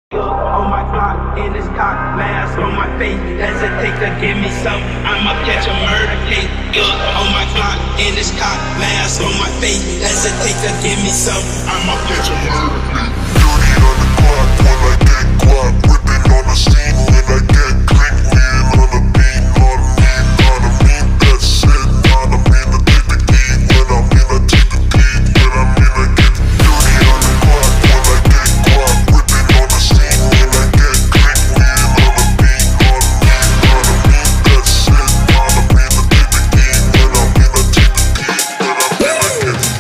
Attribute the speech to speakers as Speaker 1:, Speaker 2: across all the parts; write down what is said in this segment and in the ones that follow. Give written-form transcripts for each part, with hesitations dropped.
Speaker 1: On my clock, in this cock, mask on my face. Hesitate to give me some, I'ma catch a murder case. On my clock, in this cock, mask on my face. Hesitate to give me some, I'ma catch a murder case.
Speaker 2: Dirty on the clock when I get guap, whipping on the scene when I get clean, leaning on the beat, on me, that's it. I don't mean to take the key when I mean to take the key, when I mean to get dirty on the clock when I get guap, whipping on the scene when I get clean, leaning on the beat, on me, that's it. I don't mean to take the key when I mean to take the key, when I mean to get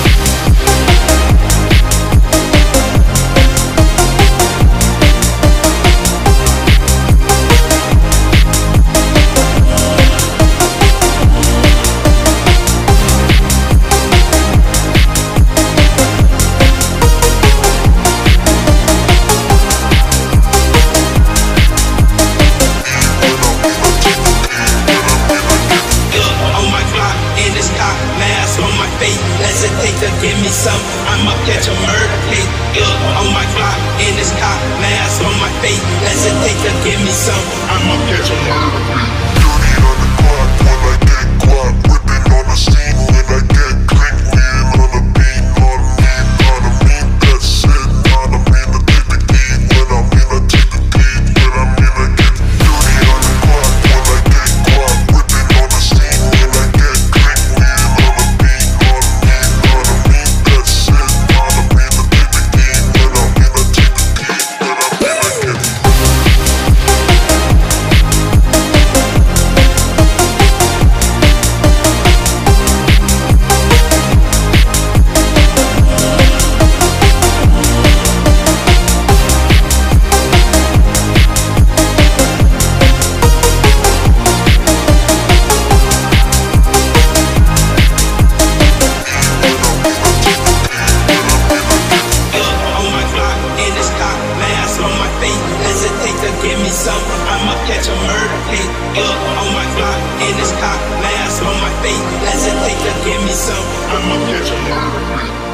Speaker 1: hesitate to give me some, I'ma catch a murder case. On my clock, in this cock, mask on my face. Hesitate to give me some, I'ma catch a murder case.
Speaker 2: dirty on the clock when I get guap, whipping on the scene when I get clean, leaning on the beat, on me, that's it. I don't mean to take the key when I mean to take the key, when I mean to get dirty on the clock when I get guap, whipping on the scene when I get clean, leaning on the beat, on me, that's it. I don't mean to take the key when I mean to take the key, when I mean to get
Speaker 1: some, I'ma catch a murder case. On my clock, in this cock, mask on my face. Hesitate to give me some, I'ma catch a murder case.